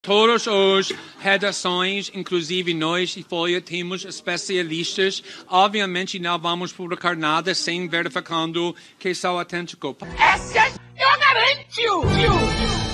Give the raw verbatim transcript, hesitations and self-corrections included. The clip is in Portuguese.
Todas as redações, inclusive nós e Folha, temos especialistas. Obviamente não vamos publicar nada sem verificando que são autênticos. Essa eu garanto!